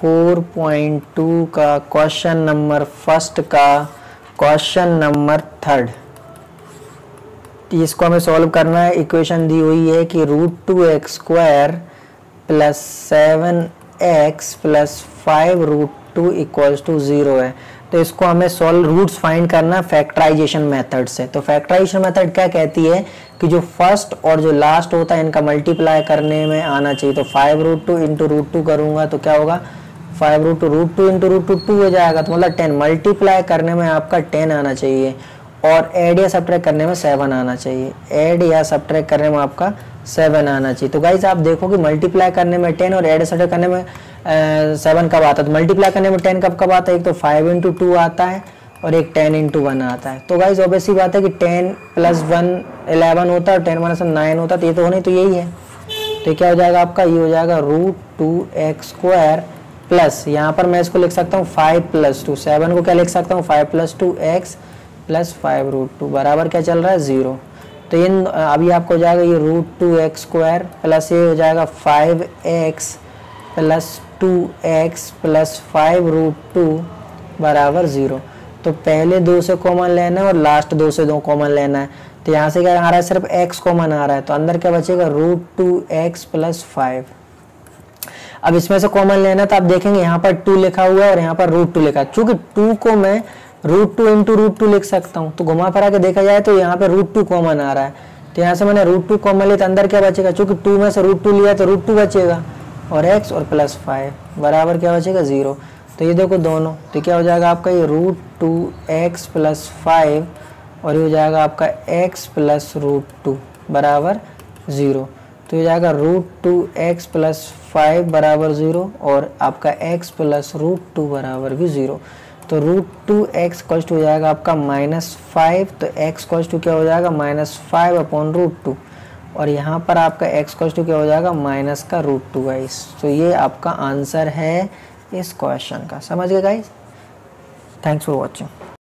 4.2 का question number first का question number third. इसको हमें सॉल्व करना है। इक्वेशन दी हुई है कि √2x² plus 7x plus 5√2 equals to 0 है। तो इसको हमें सॉल्व रूट्स फाइंड करना फैक्टराइजेशन मेथड से। तो फैक्टराइजेशन मेथड क्या कहती है कि जो फर्स्ट और जो लास्ट होता है इनका मल्टीप्लाई करने में आना चाहिए। तो 5√2 इंटू √2 करूँगा तो क्या होगा, 5√2 इंटू √2 2 हो जाएगा। तो मतलब 10 मल्टीप्लाई करने में आपका 10 आना चाहिए और ऐड या सब्ट्रैक्ट करने में 7 आना चाहिए। ऐड या सब्ट्रैक्ट करने में आपका 7 आना चाहिए। तो गाइस आप देखो कि मल्टीप्लाई करने में 10 और ऐड सब्ट्रैक्ट करने में 7 कब आता है। तो मल्टीप्लाई करने में 10 कब आता है, एक तो 5 इंटू 2 आता है और एक 10 इंटू 1 आता है। तो गाइस ऑब्वियसली बात है कि 10 प्लस 1 11 होता है और 10 माइनस 9 होता है। तो ये तो होने तो यही है। तो क्या हो जाएगा आपका, ये हो जाएगा √2x² प्लस, यहाँ पर मैं इसको लिख सकता हूँ 5 + 2, 7 को क्या लिख सकता हूँ 5 + 2x प्लस 5√2 बराबर क्या चल रहा है 0। तो इन अभी आपको हो जाएगा ये √2x² प्लस ये हो जाएगा 5x प्लस 2x प्लस 5√2 बराबर 0। तो पहले 2 से कॉमन लेना है और लास्ट 2 से 2 कॉमन लेना है। तो यहाँ से क्या आ रहा है, सिर्फ x कॉमन आ रहा है। तो अंदर क्या बचेगा √2x प्लस 5। अब इसमें से कॉमन लेना है तो आप देखेंगे यहाँ पर 2 लिखा हुआ है और यहाँ पर √2 लिखा है। चूंकि 2 को मैं √2 इंटू √2 लिख सकता हूँ, तो घुमा फिरा के देखा जाए तो यहाँ पे √2 कॉमन आ रहा है। तो यहाँ से मैंने √2 कॉमन लिया तो अंदर क्या बचेगा, चूंकि 2 में से √2 लिया तो √2 बचेगा और x और प्लस 5 बराबर क्या बचेगा 0। तो ये देखो दोनों, तो क्या हो जाएगा आपका ये √2x प्लस 5 और ये हो जाएगा आपका x प्लस √2 बराबर 0। तो ये जाएगा √2x प्लस 5 बराबर 0 और आपका x प्लस √2 बराबर भी 0। तो √2x इक्वल्स टू हो जाएगा आपका -5। तो x इक्वल्स टू क्या हो जाएगा -5/√2 और यहाँ पर आपका x इक्वल्स टू क्या हो जाएगा माइनस का √2 गाइस। तो ये आपका आंसर है इस क्वेश्चन का। समझ गए गाइस? Thanks for watching.